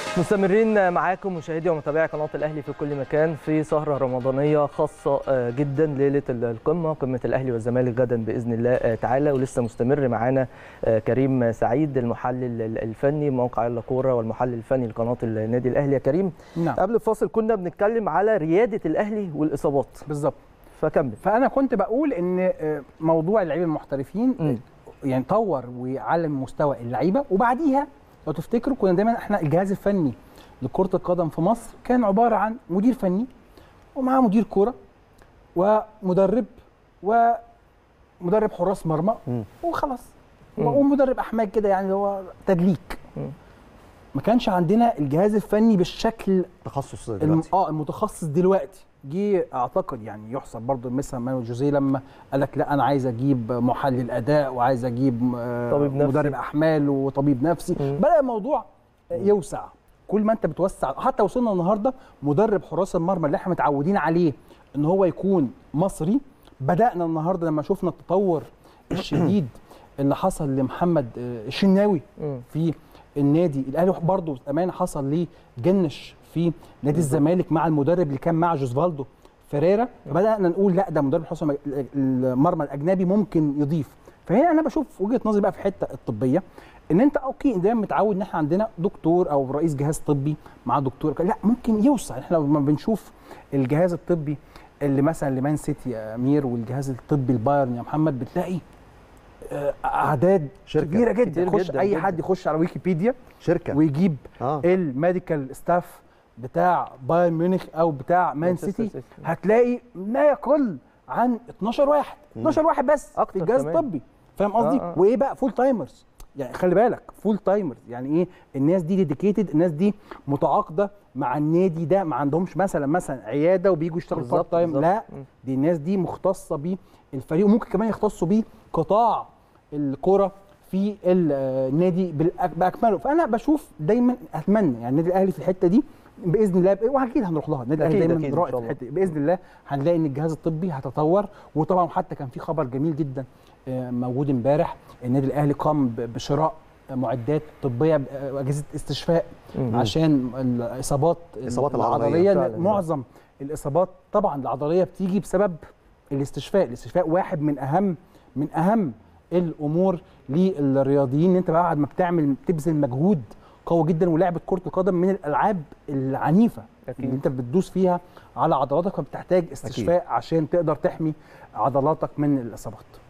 مستمرين معاكم مشاهدي ومتابعي قناة الأهلي في كل مكان في سهرة رمضانية خاصة جدا ليلة القمة، قمة الأهلي والزمالك غدا بإذن الله تعالى. ولسه مستمر معانا كريم سعيد المحلل الفني موقع يلا كورة والمحلل الفني لقناة النادي الأهلي. يا كريم، نعم. قبل الفاصل كنا بنتكلم على ريادة الأهلي والإصابات. بالظبط. فكمل. فأنا كنت بقول إن موضوع اللعيبة المحترفين يعني طور وعلم مستوى اللعيبة، وبعديها لو تفتكروا كنا دايما احنا الجهاز الفني لكرة القدم في مصر كان عبارة عن مدير فني ومعاه مدير كرة ومدرب ومدرب حراس مرمى وخلاص، ومدرب احمال كده، يعني هو تدليك. ما كانش عندنا الجهاز الفني بالشكل تخصص دلوقتي. المتخصص دلوقتي. جه اعتقد يعني يحسب برضه مثلا مانويل جوزيه لما قال لك لا انا عايز اجيب محلل اداء وعايز اجيب مدرب احمال وطبيب نفسي. بدا الموضوع يوسع. كل ما انت بتوسع، حتى وصلنا النهارده مدرب حراس المرمى اللي احنا متعودين عليه ان هو يكون مصري. بدانا النهارده لما شفنا التطور الشديد اللي حصل لمحمد الشناوي في النادي الاهلي، برضه امانه حصل ليه جنش في نادي الزمالك مع المدرب اللي كان مع جوزفالدو فيريرا. فبدانا نقول لا ده مدرب حراس المرمى الاجنبي ممكن يضيف. فهنا انا بشوف وجهه نظري بقى في الحته الطبيه، ان انت اوكي دايما متعود ان احنا عندنا دكتور او رئيس جهاز طبي مع دكتور، لا ممكن يوسع. احنا لما بنشوف الجهاز الطبي اللي مثلا لمان سيتي يا امير والجهاز الطبي البايرن يا محمد، بتلاقي اعداد كبيره جدا. يخش اي حد يخش على ويكيبيديا شركه ويجيب الميديكال ستاف بتاع بايرن ميونخ او بتاع مان سيتي، هتلاقي لا يقل عن 12 واحد 12 واحد بس في الجهاز الطبي. فاهم قصدي؟ وايه بقى فول تايمرز، يعني خلي بالك فول تايمرز يعني ايه؟ الناس دي ديديكيتد، الناس دي متعاقده مع النادي ده، ما عندهمش مثلا عياده وبييجوا يشتغلوا بارت تايم، لا دي الناس دي مختصه بالفريق، وممكن كمان يختصوا بقطاع الكره في النادي باكمله. فانا بشوف دايما اتمنى يعني النادي الاهلي في الحته دي باذن الله، واكيد هنروح لها. النادي الاهلي دايما رائد في الحته دي باذن الله. هنلاقي ان الجهاز الطبي هيتطور. وطبعا حتى كان في خبر جميل جدا موجود امبارح، النادي الاهلي قام بشراء معدات طبيه واجهزه استشفاء عشان الاصابات العضليه. معظم الاصابات طبعا العضليه بتيجي بسبب الاستشفاء واحد من اهم الامور للرياضيين، ان انت بعد ما بتبذل مجهود قوي جدا. ولعبه كره القدم من الالعاب العنيفه اللي انت بتدوس فيها على عضلاتك، فبتحتاج استشفاء عشان تقدر تحمي عضلاتك من الاصابات.